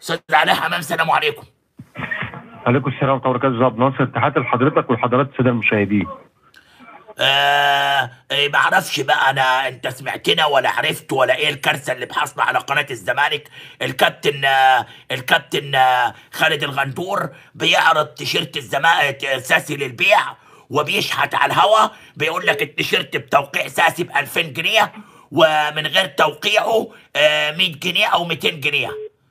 استاذ علاء حمام، السلام عليكم. عليكم السلام ورحمه الله وبركاته. استاذ ناصر، تحياتي لحضرتك ولحضرات الساده المشاهدين. ما اعرفش بقى انا، انت سمعتنا ولا عرفت ولا ايه الكارثه اللي حاصله على قناه الزمالك؟ الكابتن خالد الغندور بيعرض تيشيرت الزمالك ساسي للبيع، وبيشحت على الهوا، بيقول لك التيشيرت بتوقيع ساسي ب 2000 جنيه، ومن غير توقيعه 100 جنيه او 200 جنيه،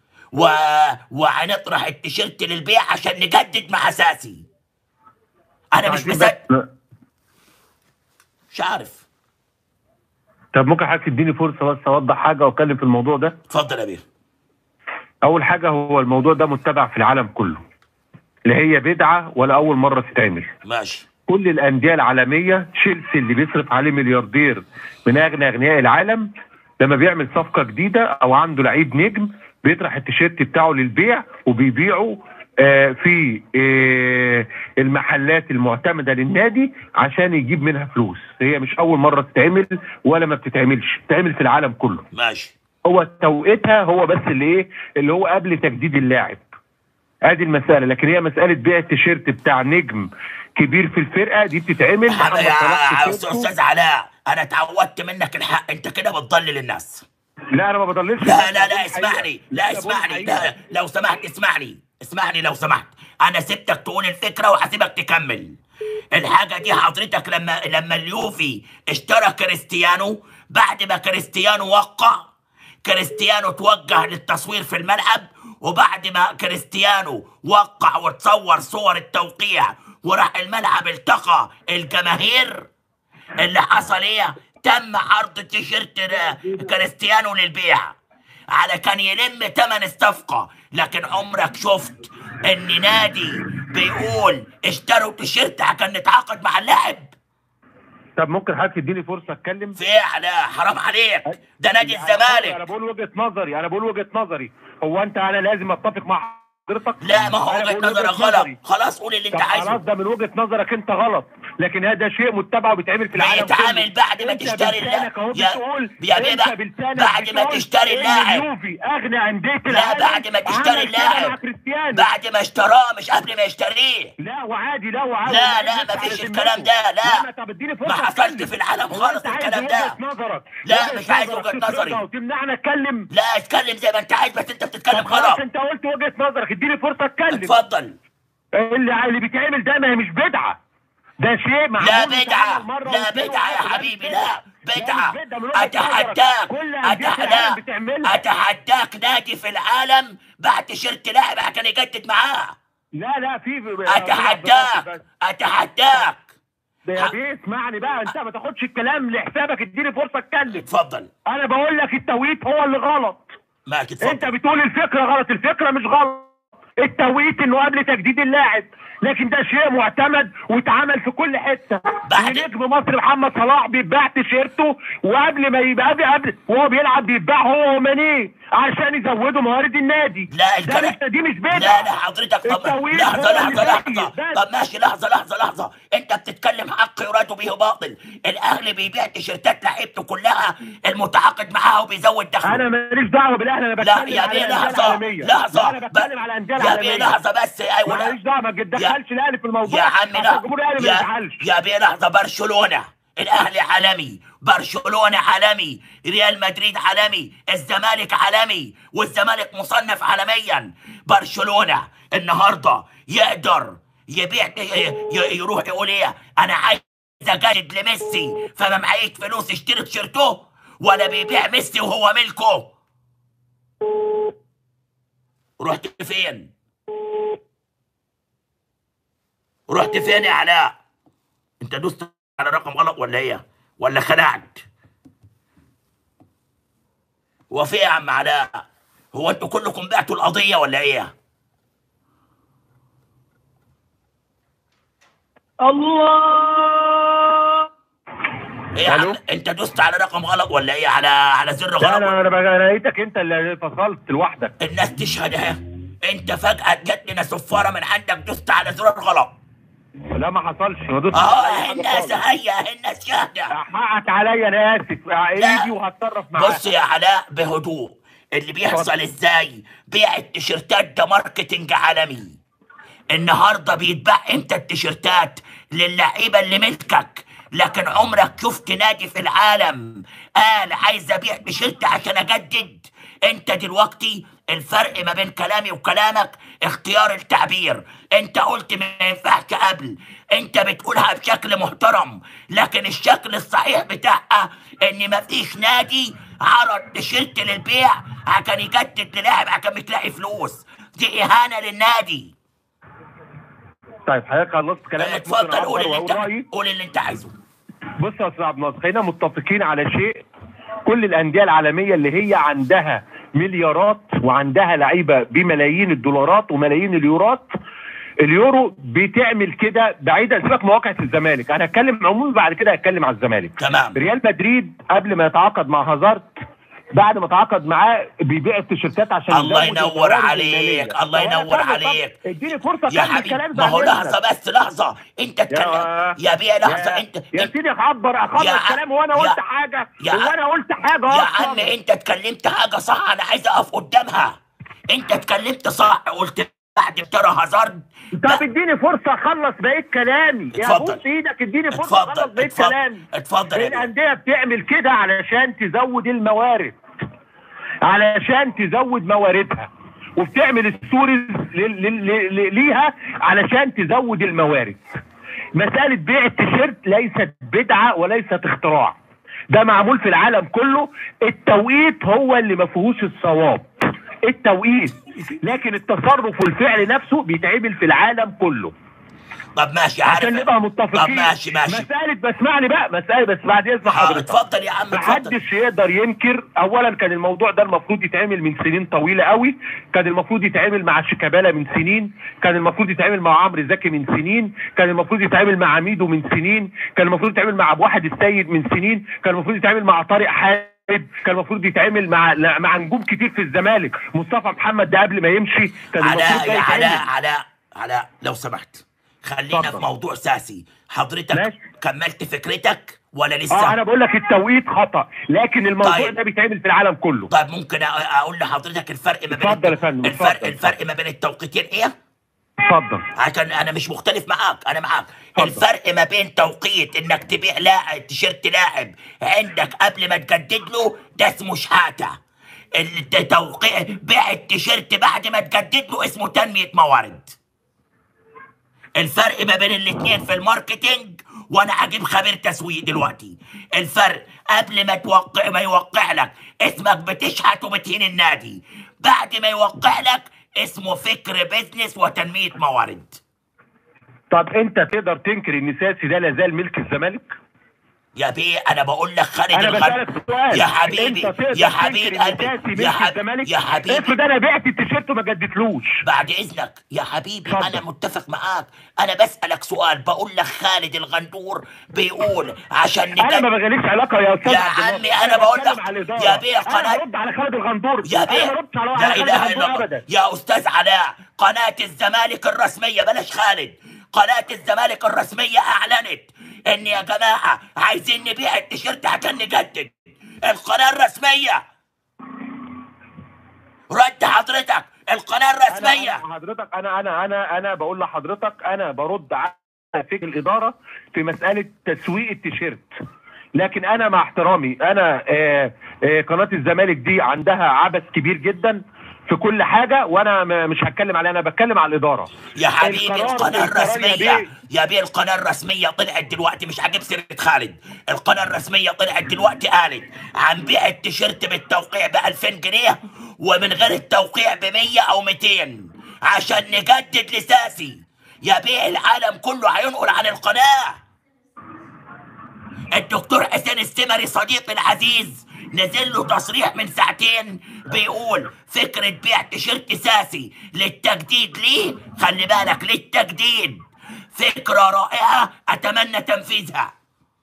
وهنطرح التيشيرت للبيع عشان نجدد مع ساسي. انا مش مصدق، مش عارف. طب ممكن حضرتك تديني فرصه بس اوضح حاجه واتكلم في الموضوع ده؟ اتفضل يا بيه. اول حاجه، هو الموضوع ده متبع في العالم كله، لا هي بدعه ولا اول مره تتعمل. ماشي. كل الانديه العالميه، تشيلسي اللي بيصرف عليه ملياردير من اغنى اغنياء العالم، لما بيعمل صفقه جديده او عنده لعيب نجم بيطرح التيشيرت بتاعه للبيع وبيبيعه في المحلات المعتمده للنادي عشان يجيب منها فلوس. هي مش اول مره تتعمل ولا ما بتتعملش، بتتعمل في العالم كله. ماشي. هو توقيتها هو بس اللي هو قبل تجديد اللاعب. ادي المساله، لكن هي مساله بيع التيشيرت بتاع نجم كبير في الفرقه دي بتتعمل. يا استاذ علاء، انا اتعودت منك الحق، انت كده بتضلل الناس. لا انا ما بضللش. لا اسمعني، لا لو سمحت اسمعني لو سمحت. انا سبتك تقول الفكره وهسيبك تكمل. الحاجه دي حضرتك لما اليوفي اشترى كريستيانو، بعد ما كريستيانو وقع، كريستيانو توجه للتصوير في الملعب، وبعد ما كريستيانو وقع وتصور صور التوقيع وراح الملعب التقى الجماهير، اللي حصل ايه؟ تم عرض تيشيرت كريستيانو للبيع على كان يلم تمن الصفقة. لكن عمرك شفت ان نادي بيقول اشتروا تيشيرت عشان نتعاقد مع اللاعب؟ طب ممكن حضرتك تديني فرصه اتكلم؟ لا حرام عليك، ده نادي الزمالك. انا بقول وجهه نظري. هو انا لازم اتفق مع حضرتك؟ لا، ما هو وجهه نظرك غلط. خلاص قول اللي انت عايزه. خلاص، ده من وجهه نظرك انت غلط، لكن هذا شيء متبع وبيتعمل في العالم كله. بيتعمل بعد ما تشتري اللاعب. بعد ما تشتري اللاعب. اغنى انديه العالم. لا، بعد ما تشتري اللاعب، بعد ما اشتراه، مش قبل ما يشتريه. لا وعادي. لا ما فيش الكلام ده. لا ما حصلش في العالم خالص الكلام ده. لا مش عايز وجهه نظري. وتمنعني اتكلم؟ لا اتكلم زي ما انت عايز، بس انت بتتكلم غلط. انت قلت وجهه نظرك، اديني فرصه اتكلم. اتفضل. اللي بيتعمل ده ما هي مش بدعه، ده شيء معمول. لا بدعه يا حبيبي، لا بدعه. اتحداك نادي في العالم بعد تيشيرت لاعب عشان يجدد معاه. لا في اتحداك يا بيه. اسمعني بقى، انت ما تاخدش الكلام لحسابك، اديني فرصه اتكلم. اتفضل. انا بقول لك التوقيت هو اللي غلط. ماشي اتفضل. انت بتقول الفكره غلط، الفكره مش غلط. التوقيت انه قبل تجديد اللاعب، لكن ده شيء معتمد واتعمل في كل حته. نجم مصر محمد صلاح بيتباع تيشيرته، وقبل ما يبقى قبل وهو بيلعب بيتباع هو ومانيه عشان يزودوا موارد النادي. لا الكلام دي مش بدعه. لا حضرتك. طب لحظه. طب ماشي، لحظه. انت بتتكلم حق يراد به باطل. الاهلي بيبيع تيشيرتات لعيبته كلها المتعاقد معاها وبيزود دخله. انا ماليش دعوه بالاهلي، انا بتكلم لا يا بيه لحظه. انا بتكلم على الانديه العالميه. يا بيه لحظه بس. ايوه ماليش دعوه، ما تدخلش الاهلي في الموضوع يا عم. لا يا بيه لحظه. برشلونه، الاهلي عالمي، برشلونه عالمي، ريال مدريد عالمي، الزمالك عالمي، والزمالك مصنف عالميا. برشلونه النهارده يقدر يبيع، يروح يقول ايه؟ انا عايز اجدد لميسي فما معيش فلوس اشتري تيشيرته، ولا بيبيع ميسي وهو ملكه؟ رحت فين يا علاء؟ انت دوست على رقم غلط ولا ايه؟ ولا خلعت؟ هو في ايه يا عم علاء؟ هو انتوا كلكم بعتوا القضيه ولا ايه؟ الله. ايه يا عم؟ انت دوست على رقم غلط ولا ايه؟ على زر غلط؟ لا انا لقيتك انت اللي فصلت لوحدك. الناس تشهد اهي. انت فجاه جت لنا صفاره من عندك، دوست على زرار غلط. لا ما حصلش. الناس شاهده. حقك عليا، انا اسف. ايدي وهتصرف معاك. بص يا علاء بهدوء، اللي بيحصل ازاي؟ بيع التيشيرتات ده ماركتنج عالمي. النهارده بيتباع امتى التيشيرتات؟ للعيبه اللي ملكك. لكن عمرك شفت نادي في العالم قال عايز ابيع تيشيرت عشان اجدد؟ انت دلوقتي الفرق ما بين كلامي وكلامك اختيار التعبير. انت قلت ما ينفعش قبل، انت بتقولها بشكل محترم، لكن الشكل الصحيح بتاعها ان مفيش نادي عرض تيشيرت للبيع عشان يجدد للاعب عشان مش لاقي فلوس. دي اهانه للنادي. طيب حضرتك خلصت كلامك، اتفضل قول اللي انت عايزه. بص يا استاذ عبد الناصر، خلينا متفقين على شيء. كل الانديه العالميه اللي هي عندها مليارات وعندها لعيبه بملايين الدولارات وملايين اليورو بتعمل كده. بعيدا سيبك مواقعة الزمالك، انا هتكلم عموما بعد كده هتكلم على الزمالك. تمام. ريال مدريد قبل ما يتعاقد مع هازارد، بعد ما تعاقد معاه بيبيع التيشيرتات عشان الله ينور عليك، الله ينور عليك. اديني فرصه يا حبيبي، ما هو لحظه بس، لحظه انت اتكلم يا بيه، لحظه انت يا سيدي اخلص كلام وانا قلت حاجه يا عم انت اتكلمت حاجه صح، انا عايز اقف قدامها. انت اتكلمت صح، قلت بعد اشترى هازارد. طب اديني فرصه اخلص بقيه كلامي. يا بوس ايدك اديني فرصه اخلص بقيه كلامي. اتفضل. الانديه بتعمل كده علشان تزود الموارد، علشان تزود مواردها، وبتعمل الستوريز ليها علشان تزود الموارد. مسألة بيع التيشيرت ليست بدعة وليست اختراع، ده معمول في العالم كله. التوقيت هو اللي ما فيهوش الصواب، التوقيت، لكن التصرف والفعل نفسه بيتعمل في العالم كله. طب ماشي، عارف، عشان نبقى متفقين. طب ماشي مسألة بسمعني بقى، مسألة بس بعد إذن حضرتك. اتفضل يا عم، اتفضل. محدش يقدر ينكر. أولا كان الموضوع ده المفروض يتعمل من سنين طويلة قوي، كان المفروض يتعمل مع شيكابالا من سنين، كان المفروض يتعمل مع عمرو زكي من سنين، كان المفروض يتعمل مع ميدو من سنين، كان المفروض يتعمل مع أبو واحد السيد من سنين، كان المفروض يتعمل مع طارق حامد، كان المفروض يتعمل مع نجوم كتير في الزمالك. مصطفى محمد ده قبل ما يمشي كان المفروض ده يتعمل. علاء لو سمحت خلينا في موضوع ساسي. حضرتك ماشي. كملت فكرتك ولا لسه؟ انا بقول لك التوقيت خطأ، لكن الموضوع طيب. ده بيتعمل في العالم كله. طيب ممكن اقول لحضرتك الفرق ما بين اتفضل يا فندم. الفرق ما بين التوقيتين ايه؟ اتفضل. عشان انا مش مختلف معاك، انا معاك. الفرق ما بين توقيت انك تبيع لاعب تيشيرت لاعب عندك قبل ما تجدد له ده اسمه شحاته. التوقيت بيع التيشيرت بعد ما تجدد له اسمه تنمية موارد. الفرق ما بين الاثنين في الماركتينج، وانا هجيب خبير تسويق دلوقتي. الفرق قبل ما يوقع لك اسمك بتشحت وبتهين النادي، بعد ما يوقع لك اسمه فكر بيزنس وتنمية موارد. طب انت تقدر تنكر ان ساسي ده لا زال ملك الزمالك؟ يا بيه انا بقول لك خالد يا حبيبي يا حبيب قلبي يا حبيبي افرض انا بعت التيشيرت وما جددتلوش. بعد اذنك يا حبيبي فضل. انا متفق معاك، انا بسالك سؤال، بقول لك خالد الغندور بيقول عشان انا ما بغاليش علاقه يا استاذ يا عمي، انا بقول لك يا بيه قناه، انا برد على خالد الغندور يا بيه، لا اله الا الله يا استاذ علاء. قناه الزمالك الرسميه، بلاش خالد، قناه الزمالك الرسميه اعلنت ان يا جماعه عايزين نبيع التيشيرت عشان نجدد. القناه الرسميه رد حضرتك، القناه الرسميه. حضرتك انا بقول لحضرتك، انا برد على فكر الاداره في مساله تسويق التيشيرت. لكن انا مع احترامي، انا قناه الزمالك دي عندها عبث كبير جدا في كل حاجه، وانا مش هتكلم عليها، انا بتكلم على الاداره يا حبيبي. القناه الرسميه يا بيه القناه الرسميه طلعت دلوقتي، مش هجيب سيره خالد، القناه الرسميه طلعت دلوقتي قالت عن بيع التيشيرت بالتوقيع ب 2000 جنيه ومن غير التوقيع ب 100 او 200 عشان نجدد لساسي. يا بيه العالم كله هينقل عن القناه. الدكتور حسين السمري صديقي العزيز نزل له تصريح من ساعتين بيقول فكرة بيع تيشيرت ساسي للتجديد ليه، خلي بالك للتجديد، فكرة رائعة أتمنى تنفيذها.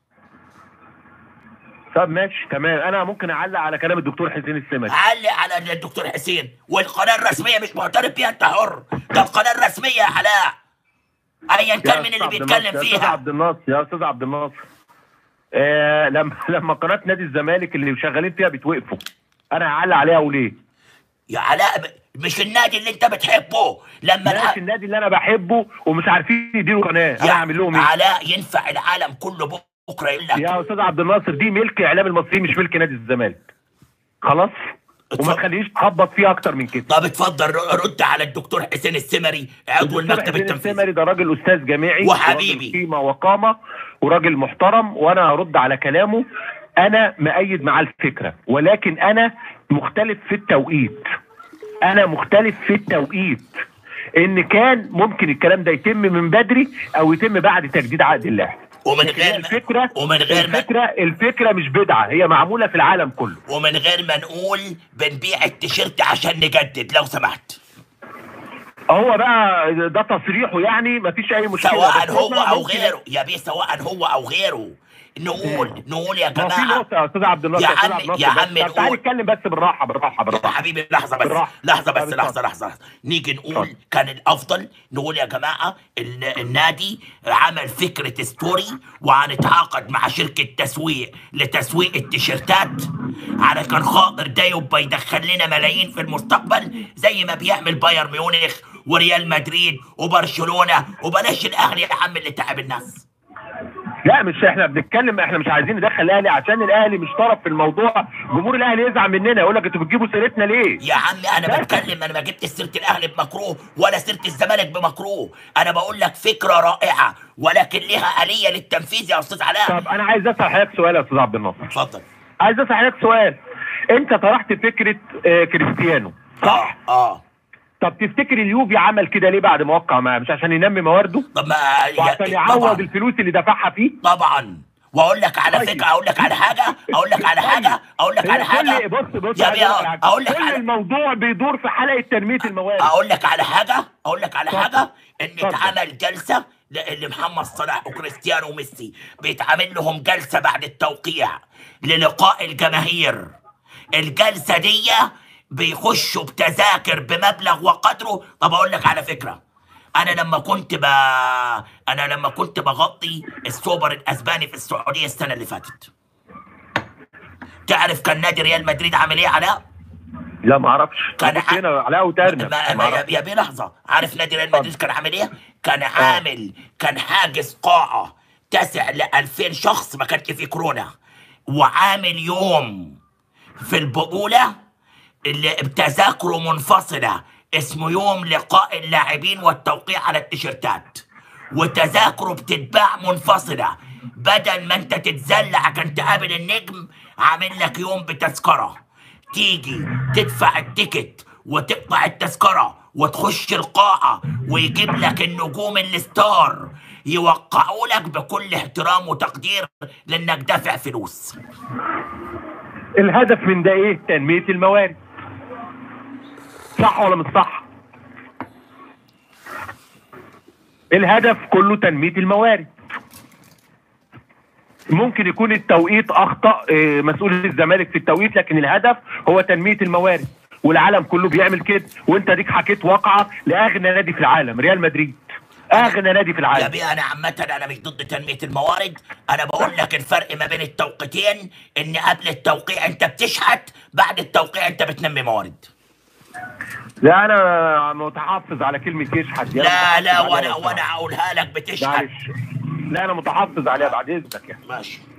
طب ماشي تمام، أنا ممكن أعلق على كلام الدكتور حسين السمري. علق على الدكتور حسين، والقناة الرسمية مش معترف بيها، أنت حر، ده القناة الرسمية يا علاء أيا كان من اللي بيتكلم فيها. يا أستاذ عبد الناصر لما قناه نادي الزمالك اللي شغالين فيها بتوقفوا، انا هعلق عليها وليه؟ يا علاء مش النادي اللي انت بتحبه لما مش النادي اللي انا بحبه ومش عارفين يديروا قناه، انا اعمل لهم ايه؟ علاء ينفع العالم كله بكره يقول لك يا استاذ عبد الناصر دي ملك اعلام المصريين مش ملك نادي الزمالك. خلاص؟ وما تخلينيش تخبط فيه اكتر من كده. طب اتفضل رد على الدكتور حسين السمري عضو المكتب التنفيذي. السمري ده راجل استاذ جامعي وحبيبي قيمه وقامه وراجل محترم، وانا هرد على كلامه. انا مؤيد معاه الفكره، ولكن انا مختلف في التوقيت. ان كان ممكن الكلام ده يتم من بدري او يتم بعد تجديد عقد اللاعب. الفكره مش بدعه، هي معموله في العالم كله. ومن غير ما نقول بنبيع التيشيرت عشان نجدد لو سمحت. هو بقى ده تصريحه، يعني مفيش اي مشكله، سواء هو او غيره يا بيه، سواء هو او غيره. نقول يا جماعه. في نقطه يا استاذ عبد الناصر، يا عم تعالى نتكلم بس بالراحه يا حبيبي. لحظه. نيجي نقول كان الافضل نقول يا جماعه النادي عمل فكره ستوري وهنتعاقد مع شركه تسويق لتسويق التيشيرتات على كان خاطر ده يبقى يدخل لنا ملايين في المستقبل زي ما بيعمل بايرن ميونخ وريال مدريد وبرشلونه، وبلاش الاهلي يا عم اللي تعب الناس. لا مش احنا بنتكلم، احنا مش عايزين ندخل الاهلي عشان الاهلي مش طرف في الموضوع. جمهور الاهلي يزعل مننا يقول لك انتوا بتجيبوا سيرتنا ليه؟ يا عم انا بتكلم، انا ما جبتش سيره الاهلي بمكروه ولا سيره الزمالك بمكروه، انا بقول لك فكره رائعه ولكن ليها آلية للتنفيذ يا استاذ علاء. طب انا عايز اسال حضرتك سؤال يا استاذ عبد الناصر. اتفضل. عايز اسال حضرتك سؤال. انت طرحت فكره كريستيانو صح؟ طب تفتكر اليوفي عمل كده ليه بعد ما وقع معاه؟ مش عشان ينمي موارده؟ طب ما وعشان يعوض الفلوس اللي دفعها فيه؟ طبعا. واقول لك على فكره، اقول لك على حاجه بص يا بيه، اقول لك كل الموضوع بيدور في حلقه تنميه الموارد. اقول لك على حاجه ان اتعمل جلسه لمحمد صلاح وكريستيانو وميسي، بيتعمل لهم جلسه بعد التوقيع للقاء الجماهير. الجلسه دي بيخشوا بتذاكر بمبلغ وقدره. طب اقول لك على فكره، انا لما كنت بغطي السوبر الاسباني في السعوديه السنه اللي فاتت، تعرف كان نادي ريال مدريد عامل ايه علاء؟ لا ما اعرفش. كان علاء وترنم يا بيه لحظه. عارف نادي ريال مدريد كان عامل ايه؟ كان حاجز قاعه تسع ل 2000 شخص، ما كانش في كورونا، وعامل يوم في البطوله اللي بتذاكره منفصله اسمه يوم لقاء اللاعبين والتوقيع على التيشيرتات، وتذاكره بتتباع منفصله. بدل ما انت تتذلع عشان تقابل النجم، عامل لك يوم بتذكره، تيجي تدفع التيكت وتقطع التذكره وتخش القاعه ويجيب لك النجوم الستار يوقعوا لك بكل احترام وتقدير لانك دافع فلوس. الهدف من ده ايه؟ تنميه الموارد. صح ولا مش صح؟ الهدف كله تنميه الموارد. ممكن يكون التوقيت اخطا مسؤول الزمالك في التوقيت، لكن الهدف هو تنميه الموارد، والعالم كله بيعمل كده. وانت ديك حكيت واقعه لاغنى نادي في العالم، ريال مدريد، اغنى نادي في العالم. يا بيه انا عامه انا مش ضد تنميه الموارد، انا بقول لك الفرق ما بين التوقيتين ان قبل التوقيع انت بتشحت، بعد التوقيع انت بتنمي موارد. لا انا متحفظ على كلمه يشحت دي. لا وانا هقولها لك بتشحت. لا انا متحفظ عليها بعد اذنك يعني. ماشي.